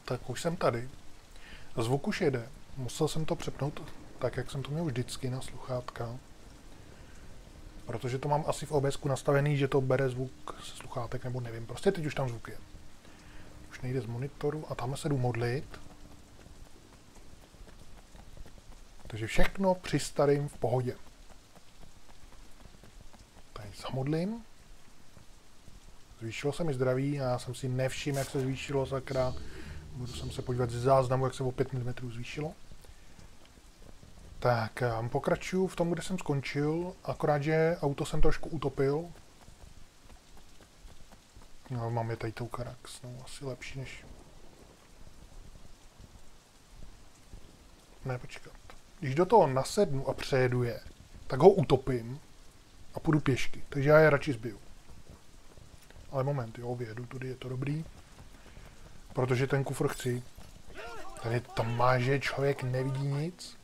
Tak už jsem tady. Zvuk už jede. Musel jsem to přepnout tak, jak jsem to měl vždycky na sluchátka. Protože to mám asi v OBSku nastavený, že to bere zvuk ze sluchátek, nebo nevím. Prostě teď už tam zvuk je. Už nejde z monitoru a tam se jdu modlit. Takže všechno při starým v pohodě. Tady zamodlím. Zvýšilo se mi zdraví a já jsem si nevšiml, jak se zvýšilo, sakra. Budu se podívat ze záznamu, jak se o 5 mm zvýšilo. Tak, pokračuju v tom, kde jsem skončil, akorát, že auto jsem trošku utopil. No, mám je tady tou Karax, no, asi lepší než... Ne, počkat. Když do toho nasednu a přejedu je, tak ho utopím a půjdu pěšky, takže já je radši zbiju. Ale moment, jo, vyjedu, tudy je to dobrý. Protože ten kufr chci. Tady tam má, že člověk nevidí nic.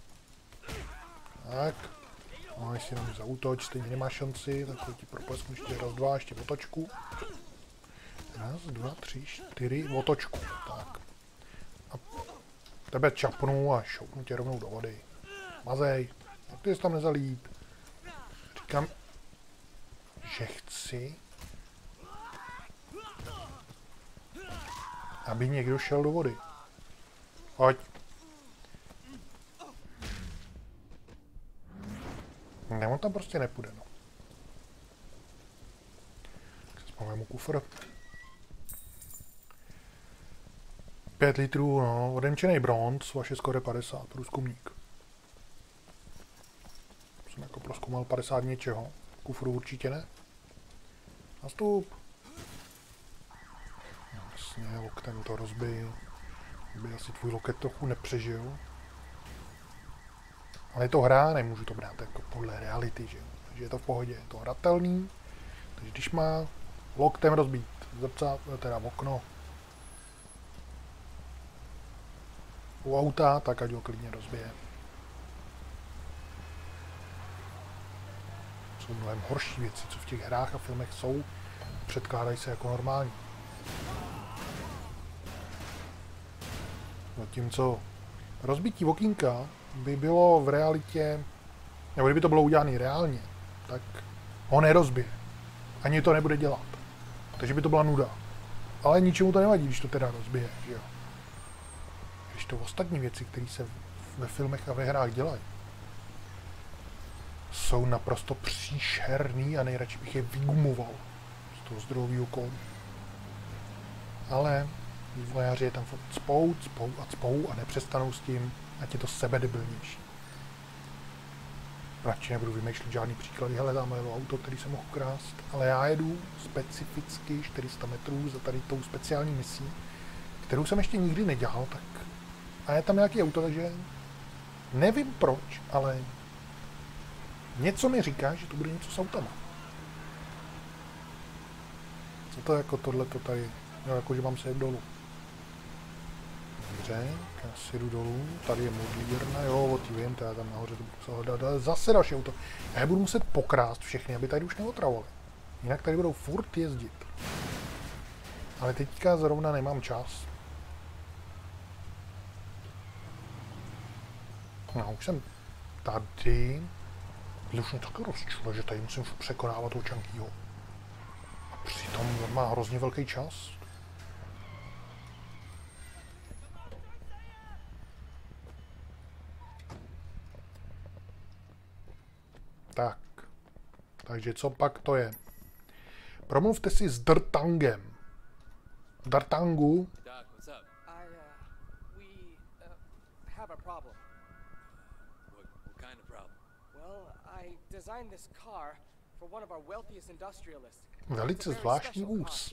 Tak. No, jestli jenom zaútoč, stejně nemá šanci, tak ti proplesknu ještě raz, dva, ještě v otočku. Raz, dva, tři, čtyři, v otočku. Tak. A tebe čapnu a šoupnu tě rovnou do vody. Mazej, jak ty jsi tam nezalít? Říkám, že chci, aby někdo šel do vody. Pojď. Ne, on tam prostě nepůjde, no. Tak se vzpomenu kufr. 5 litrů, no, odemčený bronz, vaše skoro 50, průzkumník. Jsem jako prozkoumal 50 něčeho, kufru určitě ne. Nastup. Jasně, loktem to rozbij. By asi tvůj loket trochu nepřežil. Ale je to hra, nemůžu to brát jako podle reality, že jo. Takže je to v pohodě, je to hratelný. Takže když má loktem rozbít teda okno u auta, tak ať ho klidně rozbije. Jsou mnohem horší věci, co v těch hrách a filmech jsou, předkládají se jako normální. Zatímco rozbití okýnka by bylo v realitě, nebo kdyby to bylo udělané reálně, tak ho nerozbije. Ani to nebude dělat. Takže by to byla nuda. Ale ničemu to nevadí, když to teda rozbije, že jo. Když to ostatní věci, které se ve filmech a ve hrách dělají, jsou naprosto příšerný a nejradši bych je vygumoval z toho zdrojového kódu. Ale vývojáři je tam cpou a nepřestanou s tím, ať je to sebedebilnější. Radši nebudu vymýšlet žádný příklady, hele, tam je auto, který jsem mohl krást, ale já jedu specificky 400 metrů za tady tou speciální misí, kterou jsem ještě nikdy nedělal, tak a je tam nějaký auto, takže nevím proč, ale něco mi říká, že to bude něco s autama. Co to jako tohleto tady, no, jako že mám se jet dolů. Dobře, já si jdu dolů, tady je modlírna, jo, o ty vím, já tam nahoře to budu musel hledat, ale zase další auto. Já je budu muset pokrást všechny, aby tady už neotravovali. Jinak tady budou furt jezdit. Ale teďka zrovna nemám čas. No, už jsem tady. Už mě taky rozčilo, že tady musím překonávat Očankýho. A přitom má hrozně velký čas. Tak. Takže co pak to je? Promluvte si s Drtangem. Drtangu. Velice zvláštní vůz.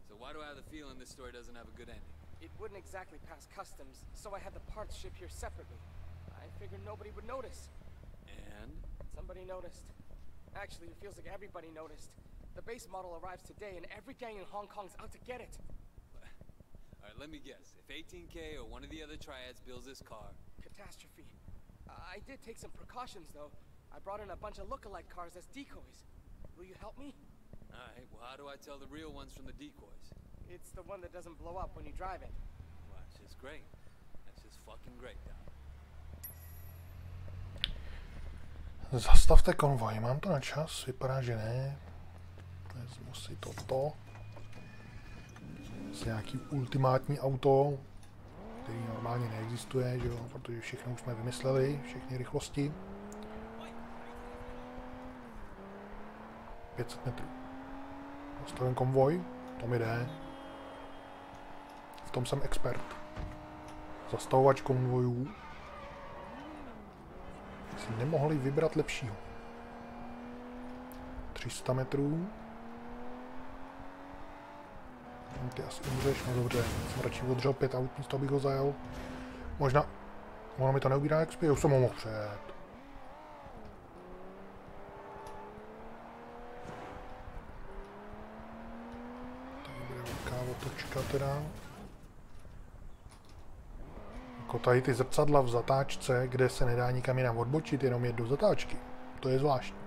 It wouldn't exactly pass customs, so I had the parts shipped here separately. I figured nobody would notice. And? Somebody noticed. Actually, it feels like everybody noticed. The base model arrives today and every gang in Hong Kong's out to get it. Alright, let me guess. If 18K or one of the other triads builds this car... Catastrophe. I did take some precautions, though. I brought in a bunch of look-alike cars as decoys. Will you help me? Alright, well how do I tell the real ones from the decoys? It's the one that doesn't blow up when you drive it. Well, it's just great. That's just fucking great, Doc. Zastavte konvoj, mám to na čas? Vypadá, že ne. Vezmu si toto. Z nějaký ultimátní auto, který normálně neexistuje, že jo, protože všechno už jsme vymysleli, všechny rychlosti. 500 metrů. Zastavím konvoj, to mi jde. V tom jsem expert. Zastavovač konvojů. Si nemohli vybrat lepšího. 300 metrů. Ty asi umřeš, no dobře. Jsem radši odřel 5 aut, místo abych ho zajel. Možná... Ono mi to neubírá XP, už jsem ho mohl přejet. Tady bude velká otočka teda. Jako tady ty zrcadla v zatáčce, kde se nedá nikam jinam odbočit, jenom jet do zatáčky. To je zvláštní.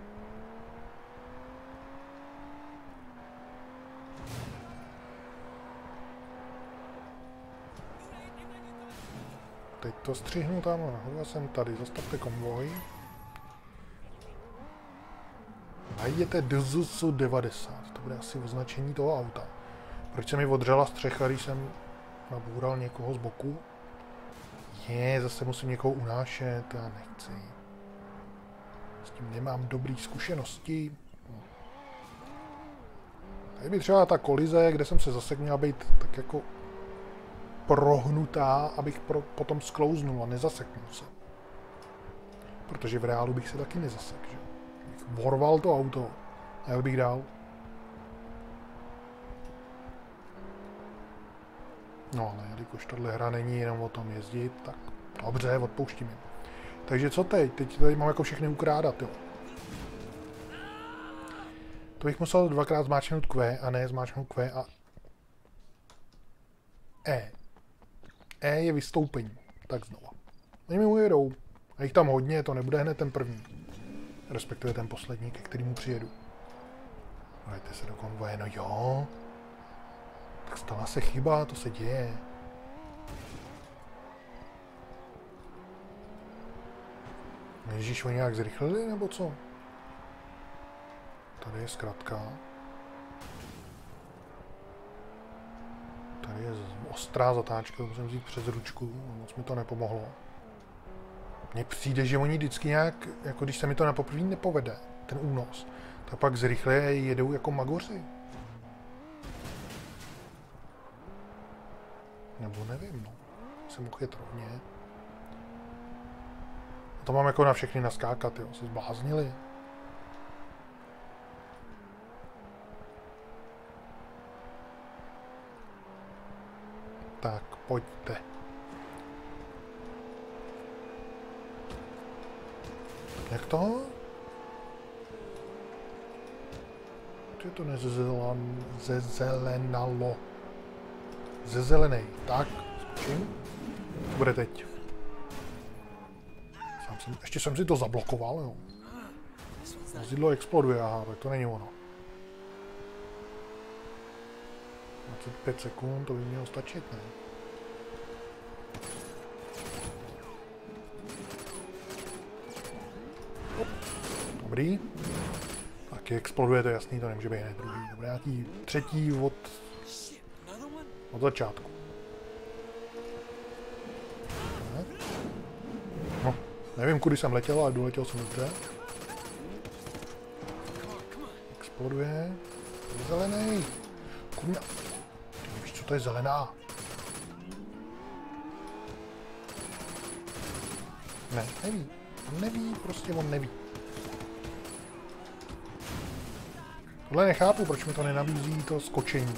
Teď to střihnu tam nahoru, jsem tady, zastavte konvoj. Najděte DZS 90, to bude asi označení toho auta. Proč se mi odřela střecha, když jsem naboural někoho z boku? Zase musím někoho unášet, já nechci. S tím nemám dobrý zkušenosti. Tady by třeba ta kolize, kde jsem se zasek, měla být tak jako prohnutá, abych potom sklouznul a nezaseknul se. Protože v reálu bych se taky nezasek, že? Bych vorval to auto a jel bych dál. No ale jelikož tahle hra není jenom o tom jezdit, tak dobře, odpouštíme. Takže co teď? Teď tady mám jako všechny ukrádat, jo. To bych musel dvakrát zmáčknout Q a ne zmáčknout Q a E. E je vystoupení. Tak znova. Oni mi ujedou. A jich tam hodně, to nebude hned ten první. Respektive ten poslední, ke kterému přijedu. Dajte se do konvoje, no jo. Tak stala se chyba, to se děje. Ježíš, oni nějak zrychlili, nebo co? Tady je zkratka. Tady je ostrá zatáčka, musím vzít přes ručku, moc mi to nepomohlo. Mně přijde, že oni vždycky nějak, jako když se mi to na poprvé nepovede, ten únos, tak pak zrychleji jedou jako magoři. Nebo nevím, no. Jsem mohl jet rovně. A to mám jako na všechny naskákat, jo, se zbláznili. Tak, pojďte. Jak to? To je to zezelenalo. Zezelenej. Tak, skočím. To bude teď. Ještě jsem si to zablokoval, jo. Vozidlo exploduje, aha, tak to není ono. 25 sekund, to by mělo stačit, ne? Dobrý. Taky exploduje, to je jasný, to nemůže být hned druhý. Dobrý, nějaký třetí od začátku. Tak. No, nevím, kudy jsem letěl, ale doletěl jsem dobře. Exploduje. Je zelený. Kurňa. Víš, co to je zelená? Ne, neví. On neví, prostě on neví. Tohle nechápu, proč mi to nenabízí to skočení.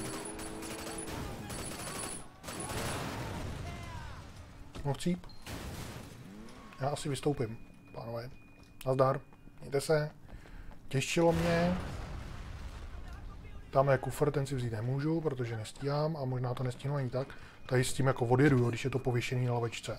No chcíp. Já asi vystoupím, pánové. Nazdar, mějte se. Těšilo mě. Tam je kufr, ten si vzít nemůžu, protože nestíhám a možná to nestíhnu ani tak. Tady s tím jako odjedu, jo, když je to pověšený na lavečce.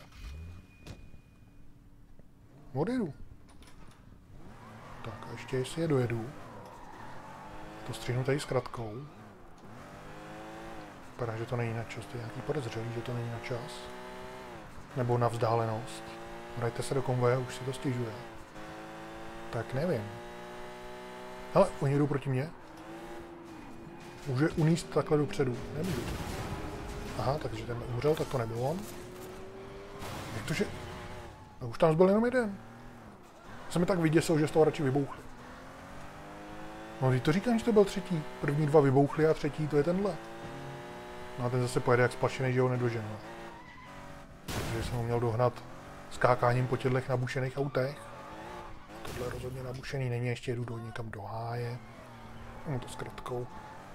Odjedu. Tak a ještě jestli je dojedu. To střihnu tady s kratkou. Vypadá, že to není na čas. To je nějaký podezřelý, že to není na čas. Nebo na vzdálenost. Vrajte se do konvoje, už si to stěžuje. Tak nevím. Hele, oni jdou proti mně. Může uníst takhle dopředu. Nemůžu. Aha, takže ten umřel, tak to nebyl on. Jak to, že... No, už tam zbyl jenom jeden. Jsem mi tak vyděsil, že z toho radši vybouchli. No, teď to říkám, že to byl třetí. První dva vybouchli a třetí to je tenhle. No a ten zase pojede jak splašený, že ho nedoženu. Takže jsem ho měl dohnat skákáním po těchto nabušených autech. Tohle rozhodně nabušený není, ještě jedu někam do háje. Mám to s kratkou.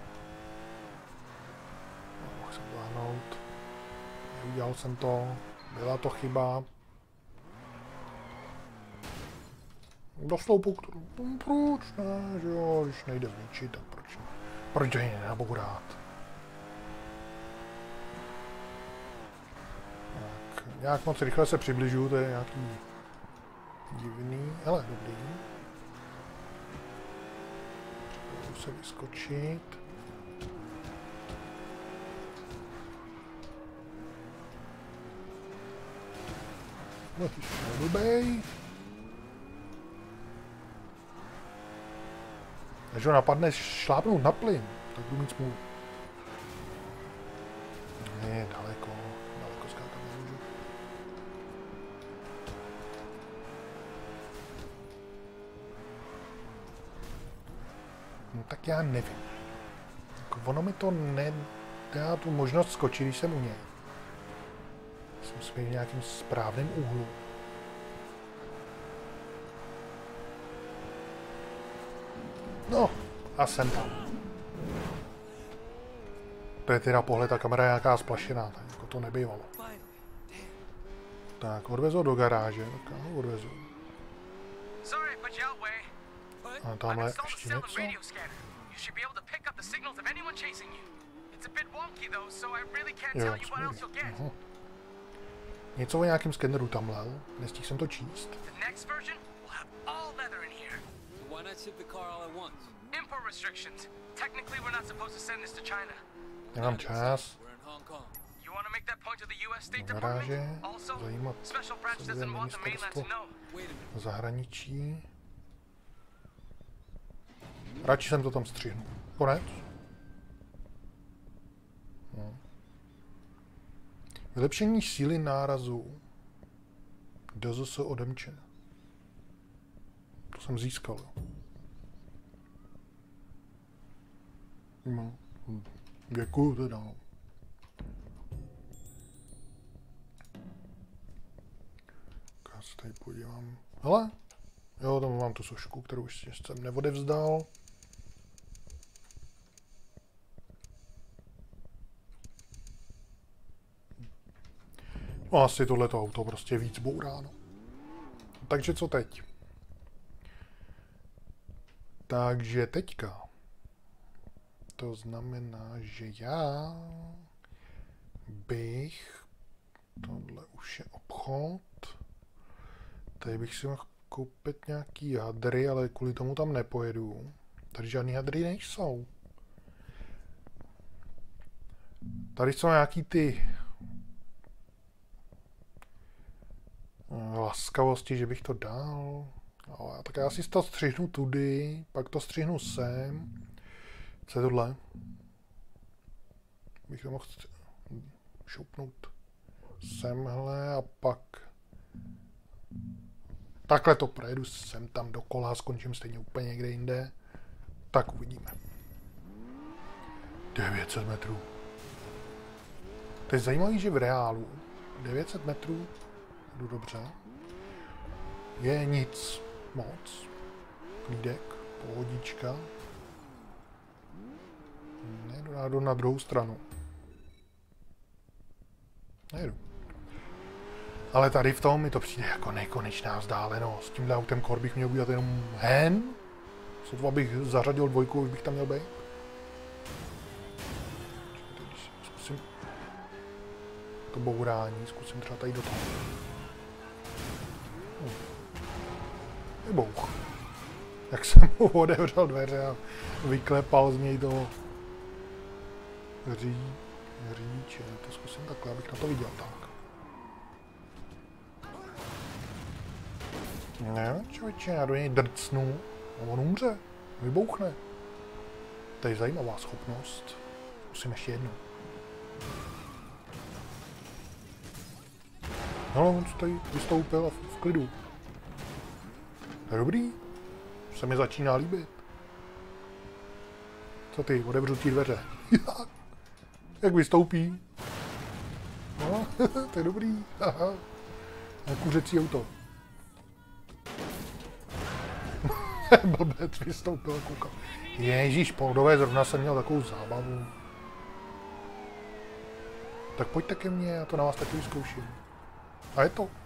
Mohl jsem dohnout. Neudělal jsem to. Byla to chyba. Do sloupu, kterou... Proč ne, že jo, když nejde zničit, tak proč ne? Proč ji nenabourát? Tak, nějak moc rychle se přibližuju, to je nějaký divný, ale dobrý. Můžu se vyskočit. No, ty jsi blbej. Když ho napadne šlápnout na plyn, tak budu mít smůlu. Ne, daleko skákat nemůžu. No tak já nevím. Jako ono mi to nedá tu možnost skočit, když jsem u něj. Jsem si v nějakým správném úhlu. No, a jsem tam. To je teda pohled, ta kamera je nějaká splašená, tak jako to nebývalo. Tak, odvezu do garáže, tak já ho odvezu. A tamhle ještě něco. Jo, něco o nějakém skeneru tam lel, nestihl jsem to číst. Why not ship the car all at once? Import restrictions. Technically, we're not supposed to send this to China. Nemám čas. We're in Hong Kong. You want to make that point to the U.S. State Garáže, Department? Also, zajímat special branch se bude doesn't want the mainland to ministerstvo know. Wait a minute. zahraničí. Radši jsem to tam střihnul. Konec. No. Vylepšení síly nárazu. DZS odemčen. To jsem získal. No. Děkuju teda. Já se tady podívám. Hele. Jo, tam mám tu sošku, kterou ještě jsem neodevzdal. No asi tohleto auto prostě víc bouráno. Takže co teď? Takže teďka. To znamená, že já bych... Tohle už je obchod. Tady bych si mohl koupit nějaký hadry, ale kvůli tomu tam nepojedu. Tady žádný hadry nejsou. Tady jsou nějaký ty... laskavosti, že bych to dal. No, tak já si to střihnu tudy, pak to střihnu sem. Co je tohle? Bych to mohl šoupnout semhle a pak takhle to projedu sem tam dokola, skončím stejně úplně někde jinde. Tak uvidíme. 900 metrů. To je zajímavý, že v reálu 900 metrů jdu dobře. Je nic moc. Klídek, pohodička. Nejdu na druhou stranu. Nejdu. Ale tady v tom mi to přijde jako nekonečná vzdálenost. S tímhle autem kor bych měl udělat jenom hen. Sotva bych zařadil dvojku, už bych tam měl být. Zkusím to bourání, zkusím třeba tady do toho. Vybouch. Jak jsem mu otevřel dveře a vyklepal z něj to Říče, to zkusím takhle, abych na to viděl, tak. Ne, člověče, já do něj drcnu a on umře, vybouchne. To je zajímavá schopnost. Musím ještě jednou. No, on tady vystoupil a v klidu. To je dobrý. Se mi začíná líbit. Co ty, otevřu ti dveře. Jak vystoupí. No, to je dobrý. Aha. Kuřecí auto. Blbec vystoupil a koukal. Ježíš, pohodové, zrovna jsem měl takovou zábavu. Tak pojďte ke mně, já to na vás taky vyzkouším. A je to.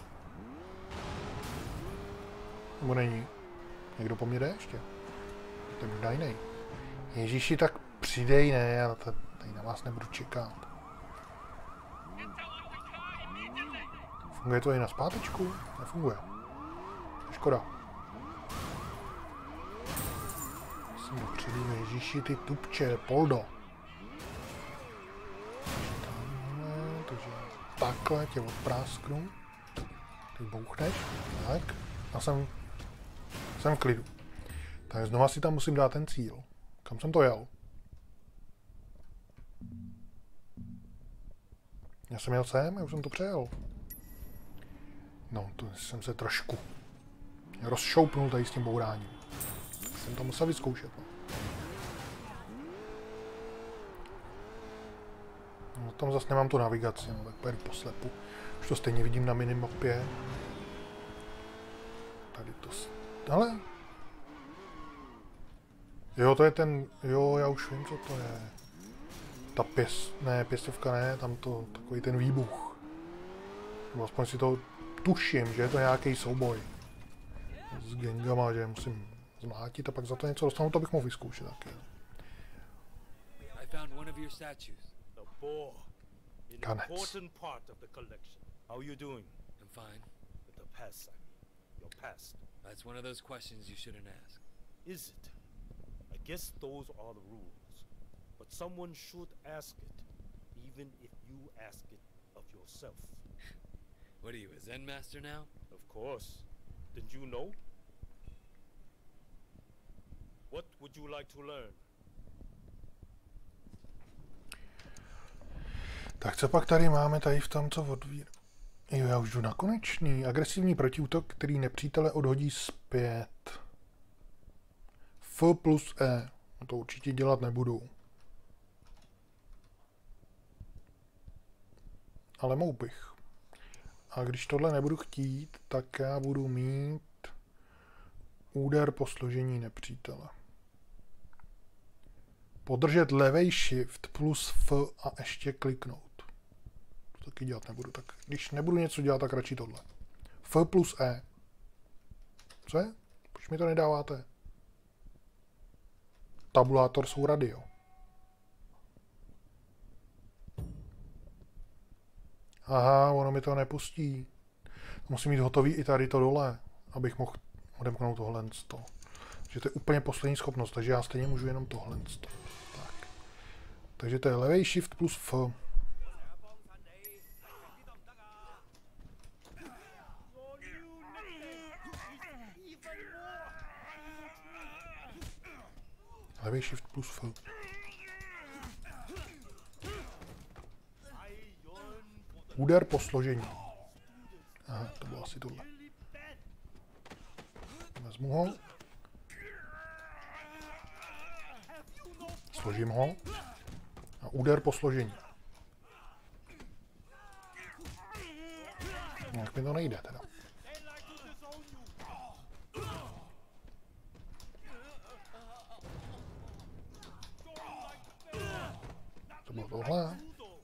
Nebo není? Někdo po mně jde ještě? To je možná jiný. Ježíši, tak přidej, ne, já tady na vás nebudu čekat. Funguje to i na zpátečku? Nefunguje. Škoda. Jsem dopředu, ježíši, ty tupče, poldo. Takže takhle tě odprásknu. Ty bouchneš, tak. A jsem v klidu. Tak znova si tam musím dát ten cíl. Kam jsem to jel? Já jsem jel sem, já už jsem to přejel. No, to jsem se trošku rozšoupnul tady s tím bouráním. Tak jsem to musel vyzkoušet. No, tam zase nemám tu navigaci, no, tak pojedu po slepu. Už to stejně vidím na minimapě. Tady to... Ale... Jo, to je ten... Jo, já už vím, co to je. Ta pěstovka ne, tam to... Takový ten výbuch. Nebo aspoň si to tuším, že je to nějaký souboj. S gangama, že musím zmlátit a pak za to něco dostanu, to bych mohl vyzkoušet taky. Kanec. How are you doing? I'm fine. With the past, I mean. Your past. That's one of those questions you shouldn't ask. Is it? I guess those are the rules. But someone should ask it, even if you ask it of yourself. What are you, a Zen master now? Of course. Didn't you know? What would you like to learn? Tak co pak tady máme tady v tom, co odvír? Jo, já už jdu na konečný. Agresivní protiútok, který nepřítele odhodí zpět. F plus E. No to určitě dělat nebudu. Ale mohl bych. A když tohle nebudu chtít, tak já budu mít úder po složení nepřítele. Podržet levej shift plus F a ještě kliknout. To taky dělat nebudu. Tak když nebudu něco dělat, tak radši tohle. F plus E. Co je? Proč mi to nedáváte? Tabulátor jsou radio. Aha, ono mi to nepustí. Musím mít hotový i tady to dole, abych mohl odemknout tohle. Takže to je úplně poslední schopnost, takže já stejně můžu jenom tohle. Tak. Takže to je levej shift plus F. Levej shift plus F. Úder po složení. Aha, to bylo asi tohle. Vezmu ho. Složím ho. A úder po složení. Jak mi to nejde teda. To bylo tohle.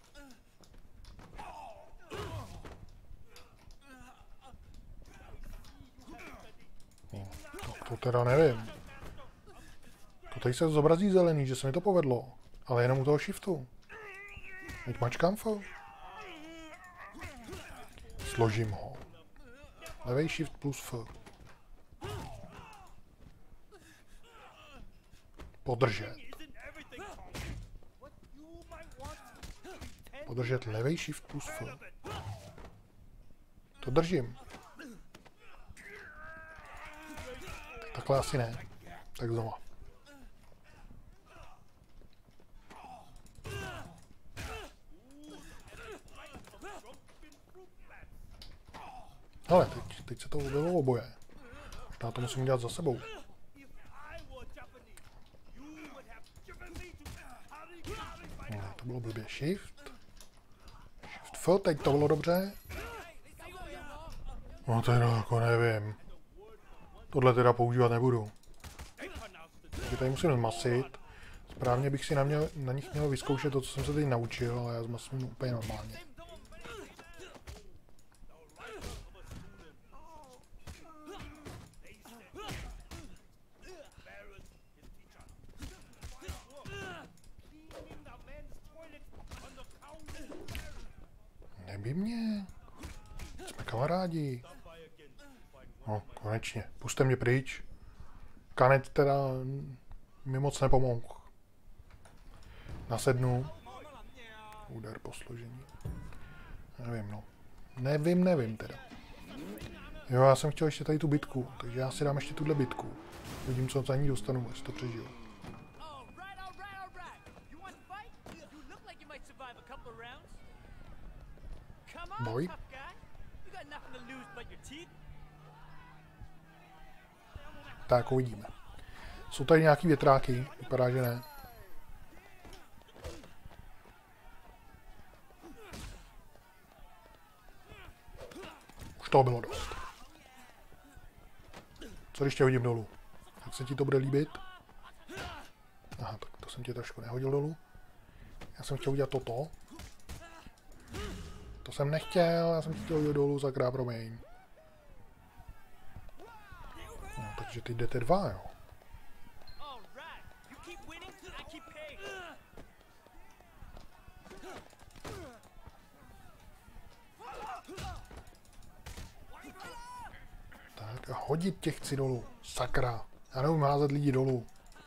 To teda nevím. To tady se zobrazí zelený, že se mi to povedlo. Ale jenom u toho shiftu. Teď mačkám F. Složím ho. Levej shift plus F. Podržet. Podržet levej shift plus F. To držím. Takhle asi ne. Tak znova. Hele, teď se to objevilo oboje. Možná to musím dělat za sebou. No, to bylo blbě. Shift. Shift F, teď to bylo dobře. No teda jako nevím. Tohle teda používat nebudu. Takže tady musím zmasit. Správně bych si na nich měl vyzkoušet to, co jsem se teď naučil, ale já zmasím úplně normálně. Neby mě. Jsme kamarádi. No, konečně. Puste mě pryč. Kanec teda mi moc nepomohl. Nasednu. Úder po složení. Nevím, no. Nevím teda. Jo, já jsem chtěl ještě tady tu bitku, takže já si dám ještě tuhle bitku. Vidím, co za ní dostanu, jestli to přežiju. Boj. Tak, uvidíme. Jsou tady nějaký větráky, vypadá, že ne. Už toho bylo dost. Co když tě hodím dolů? Jak se ti to bude líbit? Aha, tak to jsem tě trošku nehodil dolů. Já jsem chtěl udělat toto. To jsem nechtěl, já jsem chtěl hodit dolů za krá, promiň. No, takže teď jdete dva, jo. Tak a hodit těch chci dolů. Sakra. Já neumím házet lidi dolů.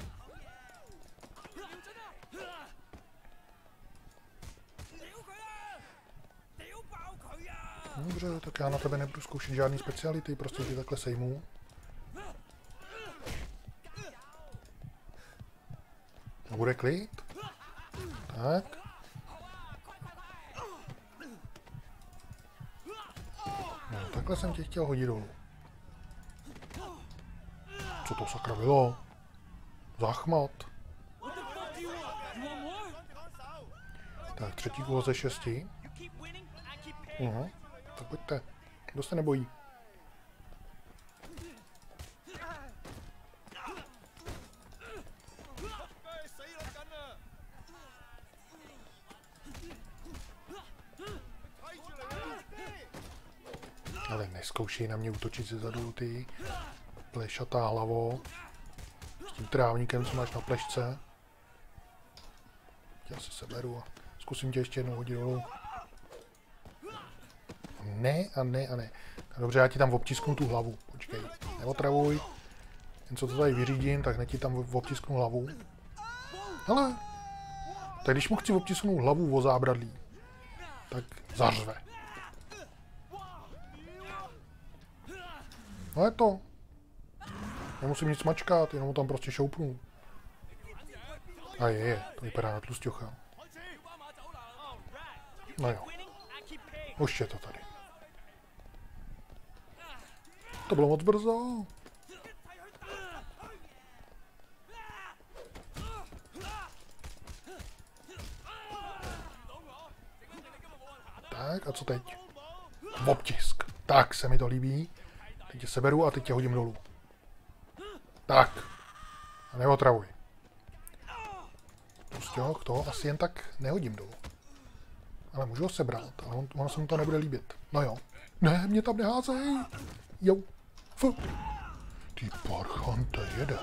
Dobře, tak já na tebe nebudu zkoušet žádný speciality, prostě ti takhle sejmu. A bude klid. Tak. No, takhle jsem tě chtěl hodit dolů. Co to sakra bylo? Zachmat. Tak, třetí kolo ze 6. Tak pojďte. Kdo se nebojí? Ale neskoušej na mě útočit ze zadu, ty plešatá hlavo. S tím trávníkem, co máš na plešce. Já se seberu a zkusím tě ještě jednou hodit dolů. Ne a ne a ne. Dobře, já ti tam obtisknu tu hlavu. Počkej, neotravuj. Jen co to tady vyřídím, tak ne ti tam obtisknu hlavu. Hele, tak když mu chci obtisknout hlavu o zábradlí, tak zařve. No je to. Nemusím nic mačkat, jenom tam prostě šoupnu. A je, to vypadá na tlusťocha. No jo. Už je to tady. To bylo moc brzo. Tak, a co teď? Obtisk. Tak, se mi to líbí. Teď tě seberu a teď tě hodím dolů. Tak. A neotravuj. Prostě to asi jen tak nehodím dolů. Ale můžu ho sebrat, ale ono se mu to nebude líbit. No jo. Ne, mě tam neházej. Jo. Ty parchante, jede.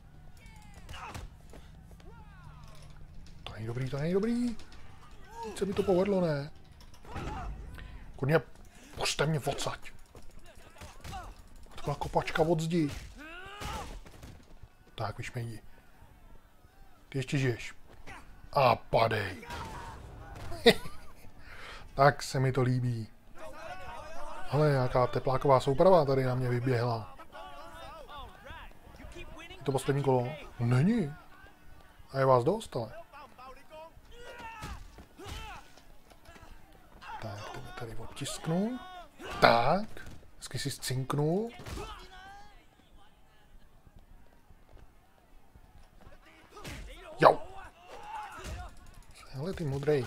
To není dobrý, to není dobrý. Teď se mi to povedlo, ne? Kurně, puste mě odsaď. To byla kopačka od zdi. Tak, vyšmejdi. Ty ještě žiješ. A padej. Tak se mi to líbí. Ale nějaká tepláková souprava tady na mě vyběhla. Je to poslední kolo? Není. A je vás dost, ale. Tak, to tady odtisknu. Tak. Hezky si zcinknu. Jo. Hele, ty modrej.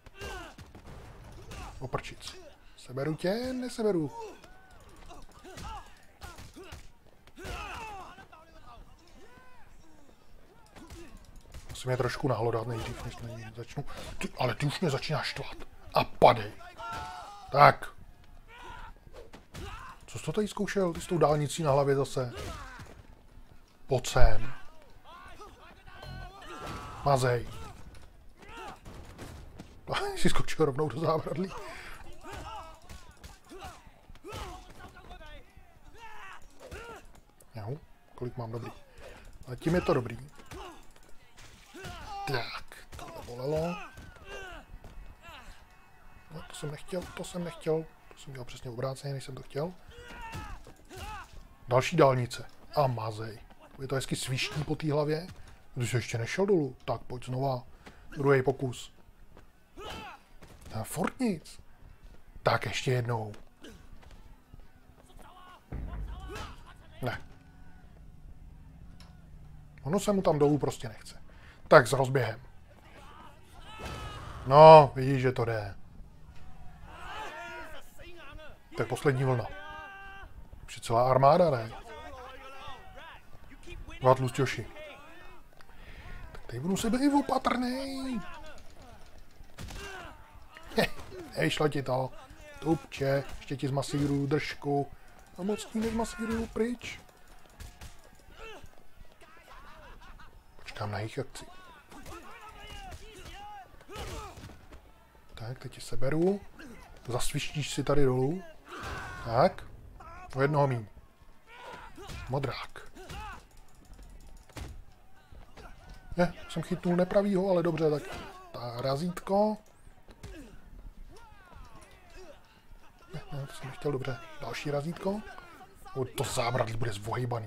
Oprčic. Seberu tě? Neseberu. Musím je trošku nahlodat nejdřív, než začnu. Ale ty už mě začínáš štvat. A padej. Tak. Co jsi to tady zkoušel? Ty s tou dálnicí na hlavě zase. Pojď sem. Mazej. Jsi skočil rovnou do zábradlí. Jo, kolik mám dobrý. Ale tím je to dobrý. Tak, tohle bolelo. No, to jsem nechtěl, to jsem nechtěl. To jsem dělal přesně obráceně, než jsem to chtěl. Další dálnice. A mazej. Je to hezky sviští po té hlavě. Když jsi ještě nešel dolů, tak pojď znova. Druhý pokus. Furt nic. Tak ještě jednou. Ne. Ono se mu tam dolů prostě nechce. Tak s rozběhem. No, vidíš, že to jde. Tak poslední vlna. Už je celá armáda, ne? Dva tlusťoši. Tak tady budu se být opatrnej. Nevyšlo ti to. Tupče, ještě ti zmasíruju držku. A moc ti nezmasíruju pryč. Počkám na jejich akci. Tak, teď ti seberu. Zasvištíš si tady dolů. Tak. O jednoho míň. Modrák. Jsem chytnul nepravýho, ale dobře, tak razítko. Ne, to jsem nechtěl, dobře. Další razítko. To zábradlí bude zvohejbaný.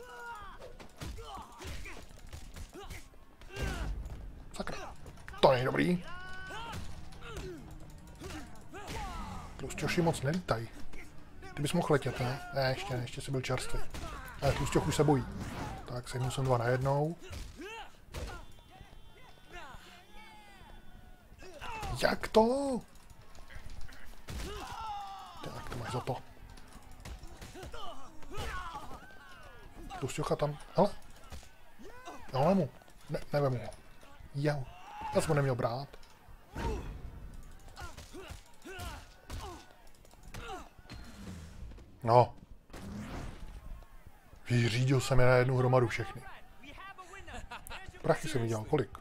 Sakra. To není dobrý. Tlusťoši moc nelítají. Ty bys mohl letět, ne? Ne, ještě jsi byl čerstvý. Ale tlusťoch už se bojí. Tak, sednu jsem dva najednou. Jak to? Tak, to máš za to. Tlusťocha tam, hele. Jo, mu. Ne, nevemu ho. Jo. Já jsem ho neměl brát. No. Vyřídil jsem je na jednu hromadu všechny. Prachy jsem viděl, kolik?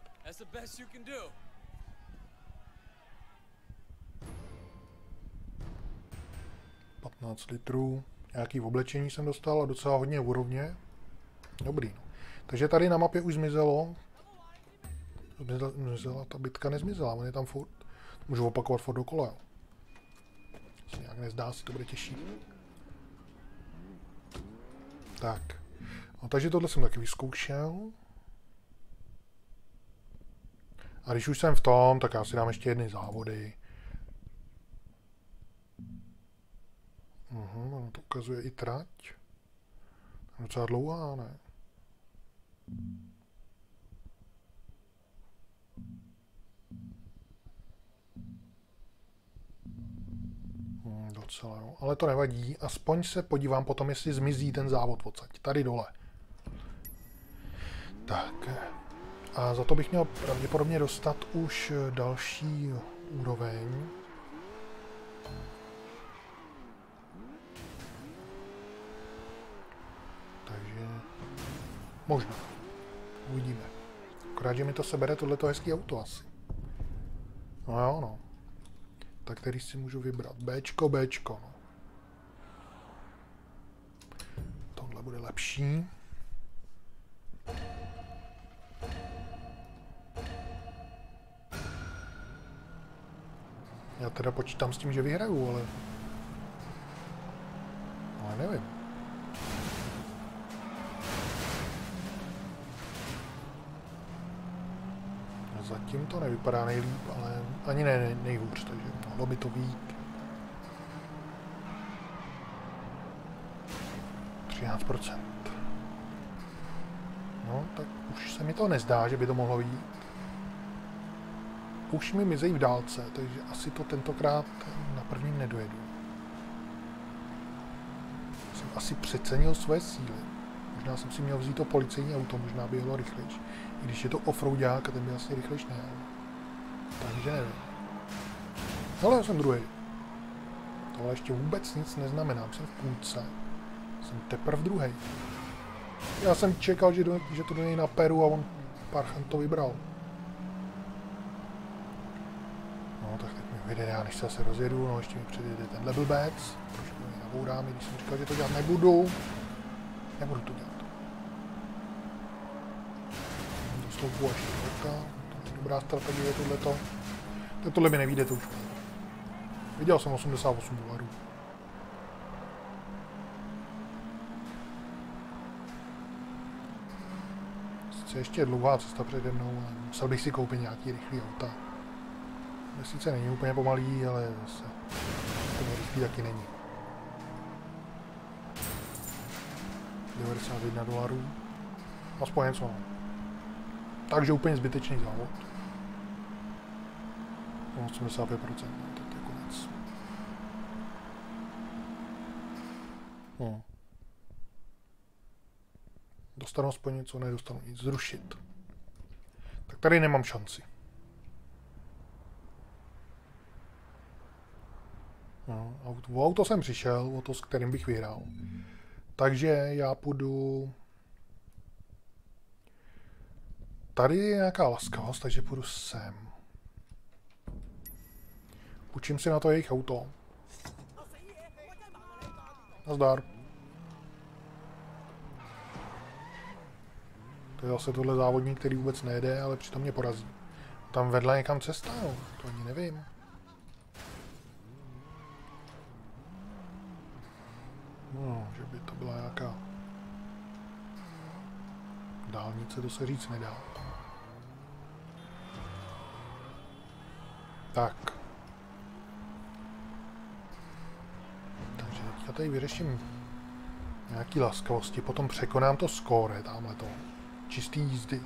15 litrů. Nějaký oblečení jsem dostal a docela hodně úrovně. Dobrý, no. Takže tady na mapě už zmizelo. Zmizela, ta bitka nezmizela, on je tam furt. Můžu opakovat furt dokola, jo. Se nějak nezdá, si to bude těžší. Tak. No, takže tohle jsem taky vyzkoušel. A když už jsem v tom, tak já si dám ještě jedny závody. Ono to ukazuje i trať. Docela dlouhá, ne? Docela, no. Ale to nevadí. Aspoň se podívám potom, jestli zmizí ten závod odsaď. Tady dole. Tak. A za to bych měl pravděpodobně dostat už další úroveň. Takže možná. Uvidíme. Akorát, že mi to sebere tohleto hezký auto asi. No jo, no. Tak který si můžu vybrat. Bčko, Bčko, no. Tohle bude lepší. Já teda počítám s tím, že vyhraju, ale nevím. Zatím to nevypadá nejlíp, ale ani ne nejhůř, takže mohlo by to být. 13%. No, tak už se mi to nezdá, že by to mohlo být. Už mi mizejí v dálce, takže asi to tentokrát na prvním nedojedu. Jsem asi přecenil své síly. Možná jsem si měl vzít to policejní auto, možná by jelo rychlejš. I když je to offroadák, a ten by asi rychlejš nejel. Takže nevím. Ale já jsem druhý. Tohle ještě vůbec nic neznamená, jsem v půlce. Jsem teprve druhý. Já jsem čekal, že to do něj naperu a on parchant to vybral. No tak teď mi vyjde, já než se zase rozjedu, no ještě mi předjede ten blbec. Trošku mi nabourám, když jsem říkal, že to dělat nebudu. Nebudu to dělat. Do sloupu až to je dobrá strategie tohleto. Tohle mi nevíde, to už. Viděl jsem $88. Sice ještě je dlouhá cesta přede mnou, ale musel bych si koupit nějaký rychlý auta. Sice není úplně pomalý, ale zase to rychlý taky není. $91. Aspoň něco. Takže úplně zbytečný závod. 85%. Teď je konec. No. Dostanu aspoň něco, nedostanu nic. Zrušit. Tak tady nemám šanci. No, o auto jsem přišel, o to, s kterým bych vyhrál. Takže já půjdu... Tady je nějaká laskavost, takže půjdu sem. Půjčím si na to jejich auto. Nazdar. To je zase tohle závodník, který vůbec nejede, ale přitom mě porazí. Tam vedle někam cesta, no. To ani nevím. No, že by to byla nějaká dálnice, to se říct nedá. Tak. Takže teď já tady vyřeším nějaký laskavosti, potom překonám to skóre, tamhle to. Čistý jízdy.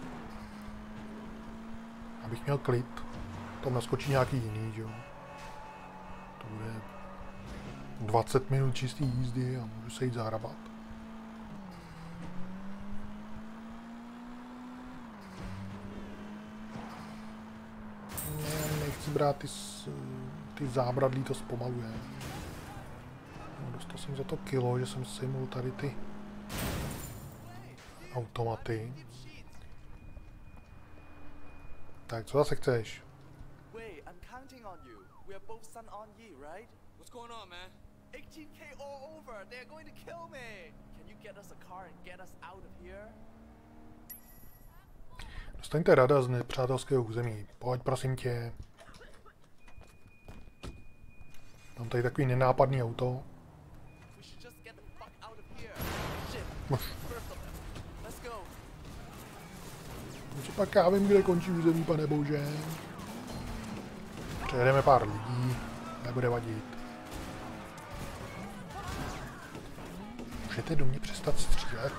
Abych měl klid. Tam naskočí nějaký jiný, že jo. To bude 20 minut čistý jízdy a můžu se jít zahrabat. Ne, nechci brát ty zábradlí, to zpomaluje. No, dostal jsem za to kilo, že jsem sejmul tady ty automaty. Tak, co zase chceš? What's going on, man? 18K all over. They're going to kill me. Can you get us a car and get us out of here? Dostaňte rada z nepřátelského území. Pojď, prosím tě. Mám tady takový nenápadný auto. We should just get the fuck out of here. Shit. First of them. Let's go. No co pak já vím, kde končí území, pane bože. Přejedeme pár lidí. Nebude vadit. Můžete do mě přestat střílet?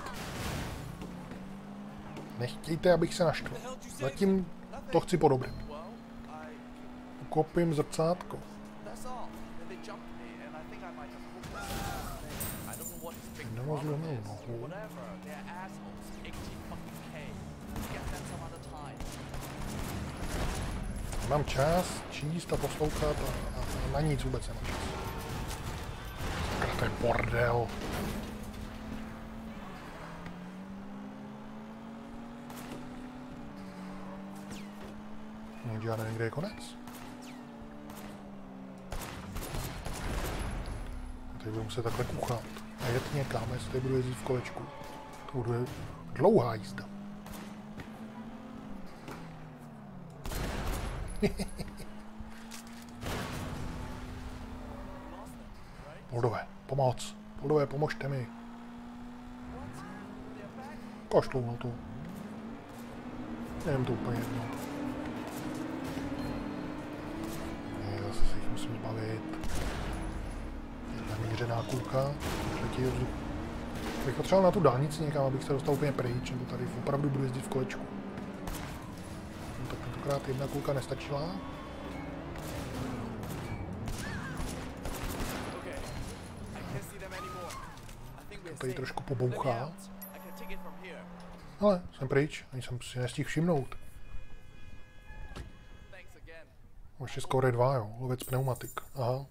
Nechtějte, abych se naštval. Zatím to chci po dobrém. Ukopím zrcátko. Nemozlenou nohu. Mám čas číst a poslouchat a na nic vůbec nemám čas. To je bordel. Já nevím, kde je konec. Tady budu muset takhle kuchat. A jet někam, jestli tady budu jezdit v kolečku. To bude dlouhá jízda. Poldové, pomoc. Poldové, pomožte mi. Kašlou na to. Nevím to úplně jedno. Zase se jich musím zbavit. Jedna mířená kulka. Letí do vzduchu. Bych potřeboval na tu dálnici někam, abych se dostal úplně pryč, nebo tady opravdu budu jezdit v kolečku. No, tak tentokrát jedna kulka nestačila. To tady trošku pobouchá. Ale jsem pryč, ani jsem si nestihl všimnout. Ještě skoro 2, jo, lovec pneumatik, aha.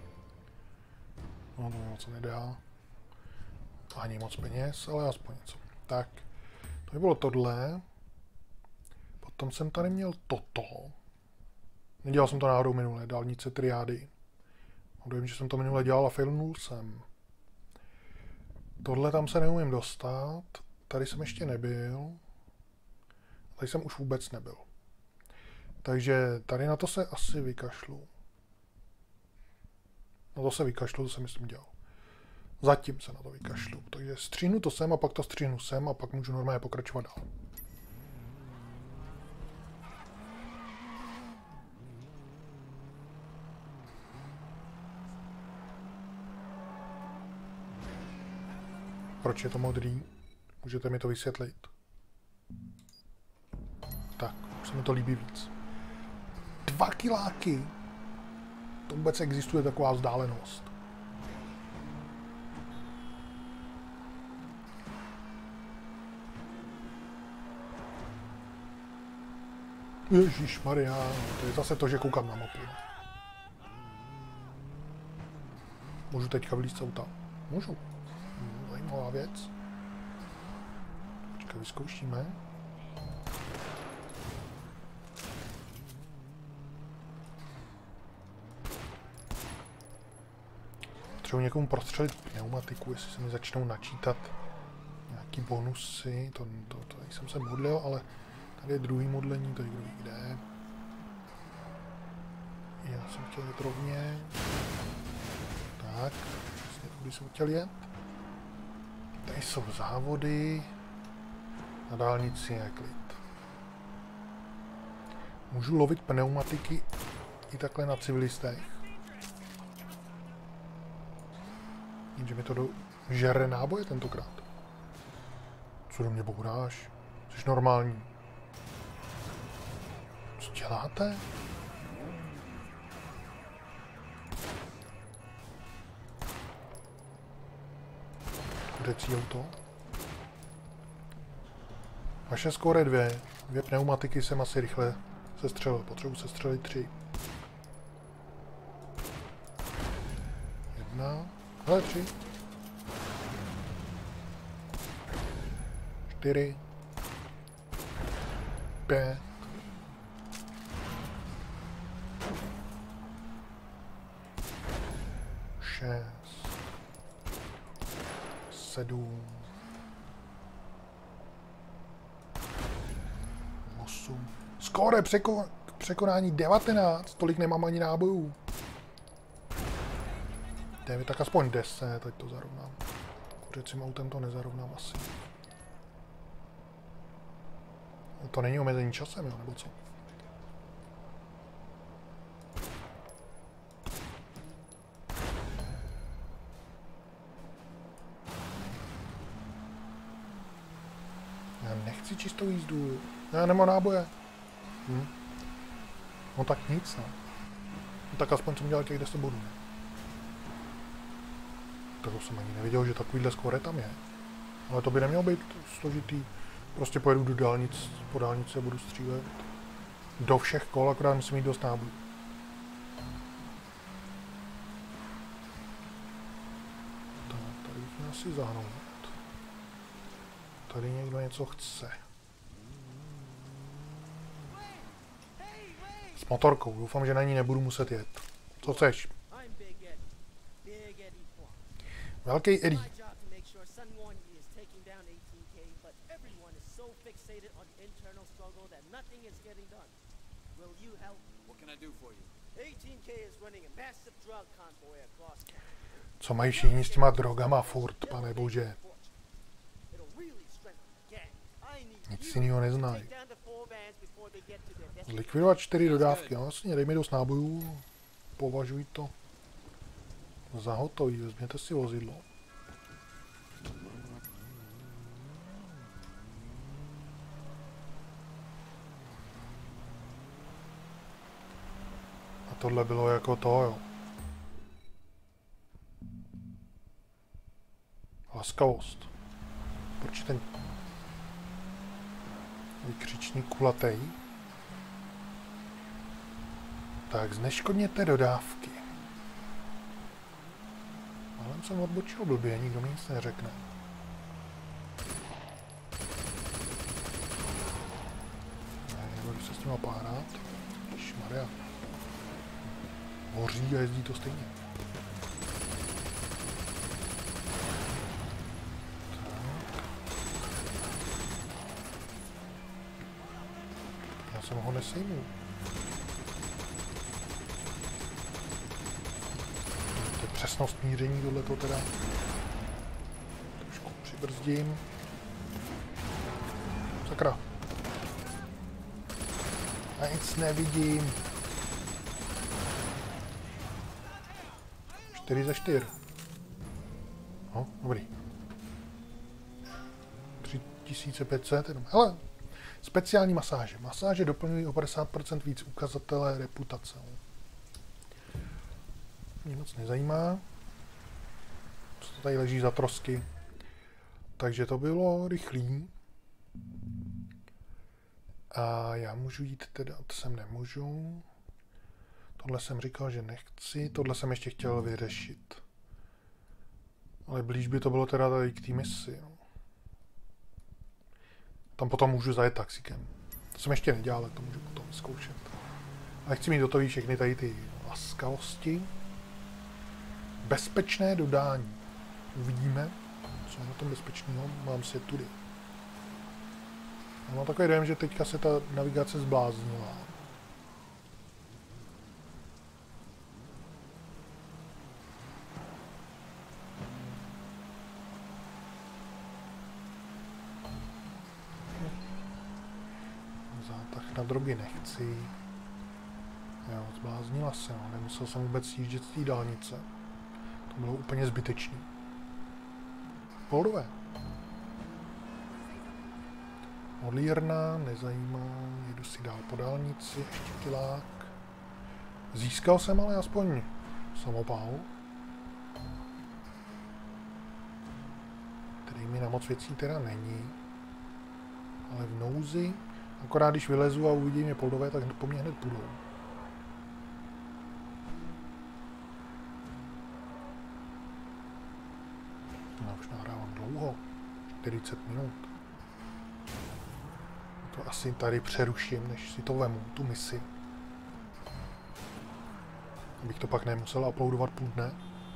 No to moc nedá. Ani moc peněz, ale aspoň něco. Tak, to by bylo tohle. Potom jsem tady měl toto. Nedělal jsem to náhodou minule, dálnice triády. Vím, že jsem to minule dělal a failnul jsem. Tohle tam se neumím dostat. Tady jsem ještě nebyl. Tady jsem už vůbec nebyl. Takže tady na to se asi vykašlu. Na to se vykašlu, to jsem myslím dělal. Zatím se na to vykašlu. Takže stříhnu to sem a pak to stříhnu sem a pak můžu normálně pokračovat dál. Proč je to modrý? Můžete mi to vysvětlit? Tak, už se mi to líbí víc. 2 kiláky! To vůbec existuje taková vzdálenost. Ježišmarja, to je zase to, že koukám na mapu. Můžu teďka vylízt z auta? Můžu. Zajímavá věc. Počkej, vyzkoušíme. Potřebuji někomu prostřelit pneumatiku, jestli se mi začnou načítat nějaký bonusy. To jsem se modlil, ale tady je druhý modlení, to je kdo ví kde. Já jsem chtěl jet rovně. Tak, vlastně tudy jsem chtěl jet. Tady jsou závody. Na dálnici je klid. Můžu lovit pneumatiky i takhle na civilistech. Jenže mi to žere náboje tentokrát. Co do mě bouráš? Jsi normální. Co děláte? Kudecí auto. Vaše skóre 2. 2 pneumatiky jsem asi rychle sestřelil. Potřebuji sestřelit 3. 1. Hele, 3. 4. 5. 6. 7. 8. Skóre překonání 19. Tolik nemám ani nábojů. Tak aspoň 10, teď to zarovnám. Kuřecím autem to nezarovnám asi. To není omezení časem, jo, nebo co? Já nechci čistou jízdu. Já nemám náboje. No tak nic, no. No tak aspoň jsem dělal těch 10 bodů, ne? To jsem ani nevěděl, že takovýhle skóre tam je. Ale to by nemělo být složitý. Prostě pojedu do dálnic, po dálnici a budu střílet. Do všech kol, akorát musím mít dost nábojů. Tak, tady bych měl asi zahnout. Tady někdo něco chce. S motorkou, doufám, že na ní nebudu muset jet. Co chceš? Velký Eddie. 18K is running a massive drug convoy across town. Co mají všichni s těma drogama furt, pane bože. It'll really strengthen the gang. I need Nic you jiného to neznají. take down the 4 vans before they get to their destination. Zlikvidovat 4 dodávky, no vlastně, dej mi dost nábojů, považuji to za hotový, vezměte si vozidlo. A tohle bylo jako to, jo. Laskavost. Proč ten vykřičník kulatej? Tak zneškodněte dodávky. Ale jsem odbočil blbě, nikdo mi nic neřekne. Ne, nebudu se s tím opárat. Ježišmarja. Hoří a jezdí to stejně. Tak. Já jsem ho nesejmu. Přesnost míření tohleto teda. Trošku přibrzdím. Sakra. A nic nevidím. 4 za 4. No, dobrý. 3500 jenom. Hele, speciální masáže. Masáže doplňují o 50% víc ukazatele reputace. Mě moc nezajímá, co to tady leží za trosky. Takže to bylo rychlý. A já můžu jít teda, to sem nemůžu. Tohle jsem říkal, že nechci, tohle jsem ještě chtěl vyřešit. Ale blíž by to bylo teda tady k té misi. No. Tam potom můžu zajet taxikem. To jsem ještě nedělal, ale to můžu potom zkoušet. A chci mít hotový všechny tady ty laskavosti. Bezpečné dodání. Uvidíme, co je na tom bezpečného. Mám si tudy. Já mám takový dojem, že teďka se ta navigace zbláznila. Zátah na drogy nechci. Jo, zbláznila se, no. Nemusel jsem vůbec jíždět z té dálnice. To bylo úplně zbytečný. Pohodové. Modlírna, nezajímá, jedu si dál po dálnici, ještě kilák. Získal jsem ale aspoň samopál, který mi na moc věcí teda není. Ale v nouzi, akorát když vylezu a uvidím je Poldové, tak po mně hned půjdou. Já už nahrávám dlouho, 40 minut. To asi tady přeruším, než si to vemu, tu misi. Abych to pak nemusel uploadovat půl dne.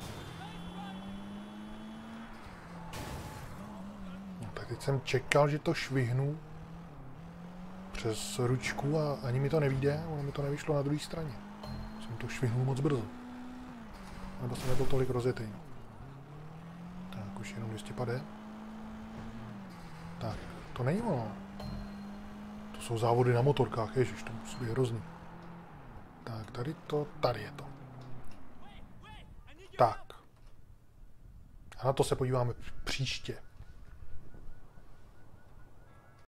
No, tak teď jsem čekal, že to švihnu přes ručku a ani mi to nevyjde, ono mi to nevyšlo na druhé straně. Jsem to švihnul moc brzo. Nebo jsem nebyl tolik rozjetý. Tak, už jenom 250. Tak, to není ono. To jsou závody na motorkách, ježiš, to musí být hrozný. Tak, tady je to. Tak. A na to se podíváme příště.